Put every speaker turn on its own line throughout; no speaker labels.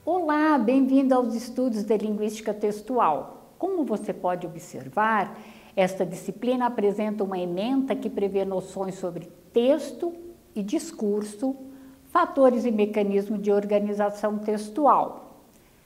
Olá, bem-vindo aos estudos de linguística textual. Como você pode observar, esta disciplina apresenta uma ementa que prevê noções sobre texto e discurso, fatores e mecanismos de organização textual.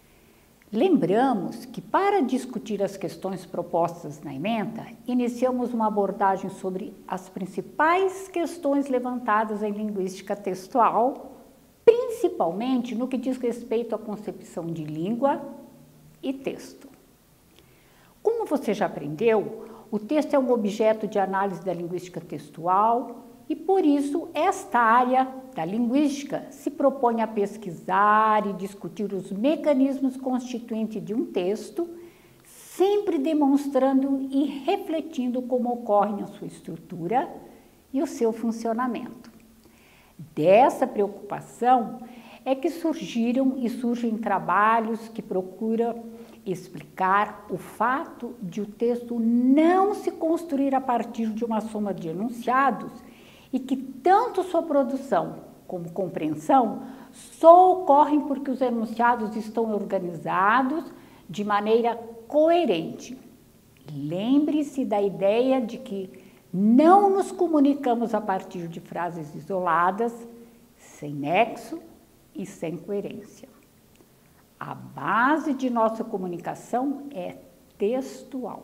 Lembramos que para discutir as questões propostas na ementa, iniciamos uma abordagem sobre as principais questões levantadas em linguística textual, principalmente no que diz respeito à concepção de língua e texto. Como você já aprendeu, o texto é um objeto de análise da linguística textual e, por isso, esta área da linguística se propõe a pesquisar e discutir os mecanismos constituintes de um texto, sempre demonstrando e refletindo como ocorre a sua estrutura e o seu funcionamento. Dessa preocupação é que surgem trabalhos que procuram explicar o fato de o texto não se construir a partir de uma soma de enunciados e que tanto sua produção como compreensão só ocorrem porque os enunciados estão organizados de maneira coerente. Lembre-se da ideia de que não nos comunicamos a partir de frases isoladas, sem nexo e sem coerência. A base de nossa comunicação é textual.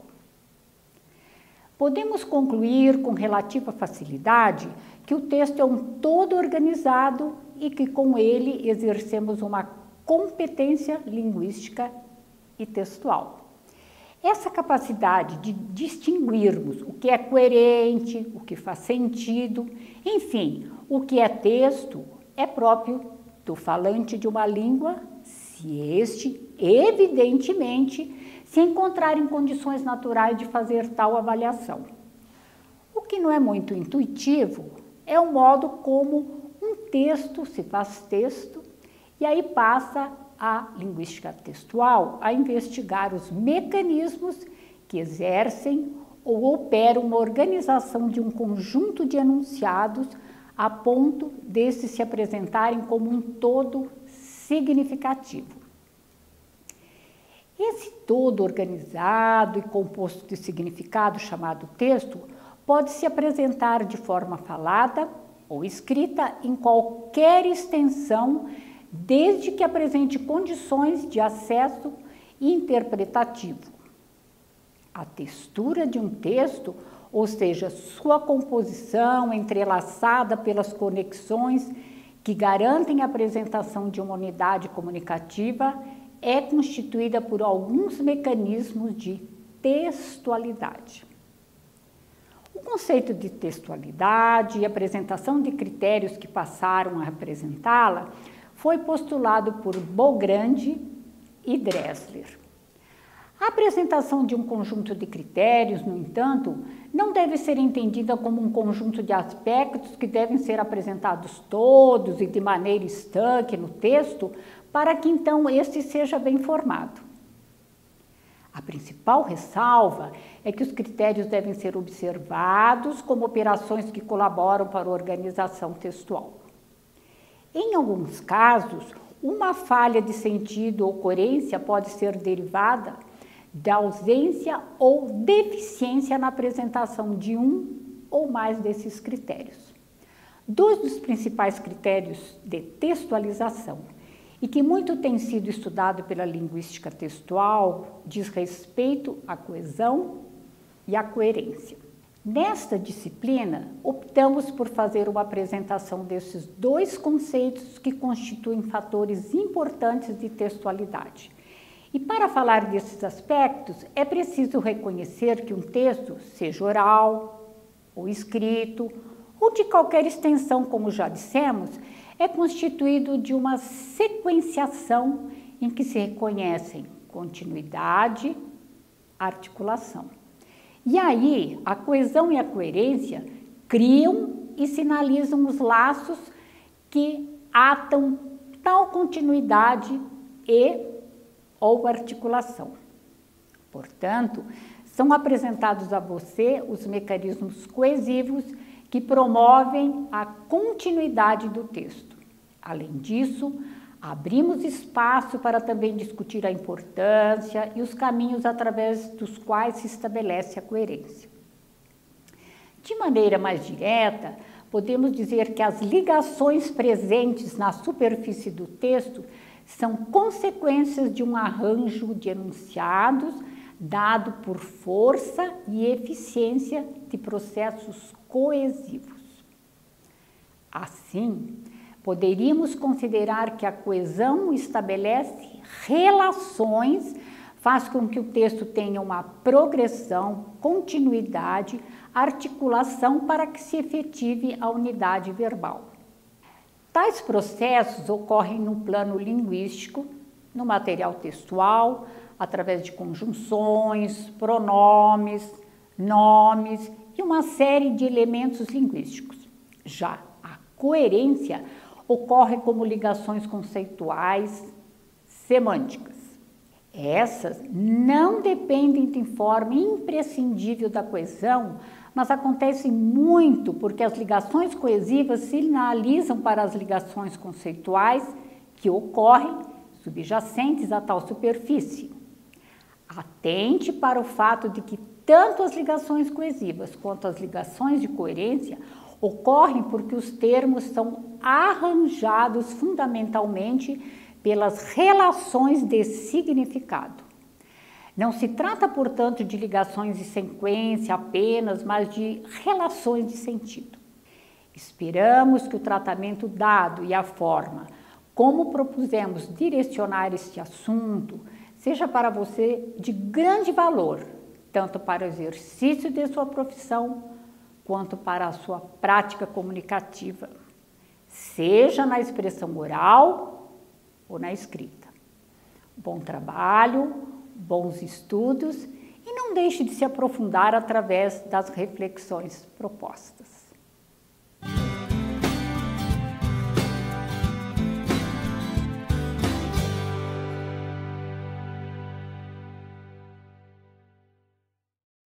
Podemos concluir com relativa facilidade que o texto é um todo organizado e que com ele exercemos uma competência linguística e textual. Essa capacidade de distinguirmos o que é coerente, o que faz sentido, enfim, o que é texto, é próprio do falante de uma língua, se este, evidentemente, se encontrar em condições naturais de fazer tal avaliação. O que não é muito intuitivo é o modo como um texto se faz texto e aí passa a linguística textual a investigar os mecanismos que exercem ou operam uma organização de um conjunto de enunciados a ponto desses se apresentarem como um todo significativo. Esse todo organizado e composto de significado chamado texto pode se apresentar de forma falada ou escrita em qualquer extensão, desde que apresente condições de acesso interpretativo. A textura de um texto, ou seja, sua composição entrelaçada pelas conexões que garantem a apresentação de uma unidade comunicativa, é constituída por alguns mecanismos de textualidade. O conceito de textualidade e apresentação de critérios que passaram a representá-la foi postulado por Bograndi e Dressler. A apresentação de um conjunto de critérios, no entanto, não deve ser entendida como um conjunto de aspectos que devem ser apresentados todos e de maneira estanque no texto, para que então este seja bem formado. A principal ressalva é que os critérios devem ser observados como operações que colaboram para a organização textual. Em alguns casos, uma falha de sentido ou coerência pode ser derivada da ausência ou deficiência na apresentação de um ou mais desses critérios. Dois dos principais critérios de textualização e que muito tem sido estudado pela linguística textual diz respeito à coesão e à coerência. Nesta disciplina, optamos por fazer uma apresentação desses dois conceitos que constituem fatores importantes de textualidade. E para falar desses aspectos, é preciso reconhecer que um texto, seja oral ou escrito, ou de qualquer extensão, como já dissemos, é constituído de uma sequenciação em que se reconhecem continuidade, articulação. E aí, a coesão e a coerência criam e sinalizam os laços que atam tal continuidade ou articulação. Portanto, são apresentados a você os mecanismos coesivos que promovem a continuidade do texto. Além disso, Abrimos espaço para também discutir a importância e os caminhos através dos quais se estabelece a coerência. De maneira mais direta, podemos dizer que as ligações presentes na superfície do texto são consequências de um arranjo de enunciados dado por força e eficiência de processos coesivos. Assim, poderíamos considerar que a coesão estabelece relações, faz com que o texto tenha uma progressão, continuidade, articulação para que se efetive a unidade verbal. Tais processos ocorrem no plano linguístico, no material textual, através de conjunções, pronomes, nomes e uma série de elementos linguísticos. Já a coerência ocorre como ligações conceituais, semânticas. Essas não dependem de forma imprescindível da coesão, mas acontecem muito porque as ligações coesivas sinalizam para as ligações conceituais que ocorrem subjacentes a tal superfície. Atente para o fato de que tanto as ligações coesivas quanto as ligações de coerência ocorrem porque os termos são arranjados fundamentalmente pelas relações de significado. Não se trata, portanto, de ligações de sequência apenas, mas de relações de sentido. Esperamos que o tratamento dado e a forma como propusemos direcionar este assunto seja para você de grande valor, tanto para o exercício de sua profissão, quanto para a sua prática comunicativa, seja na expressão oral ou na escrita. Bom trabalho, bons estudos e não deixe de se aprofundar através das reflexões propostas.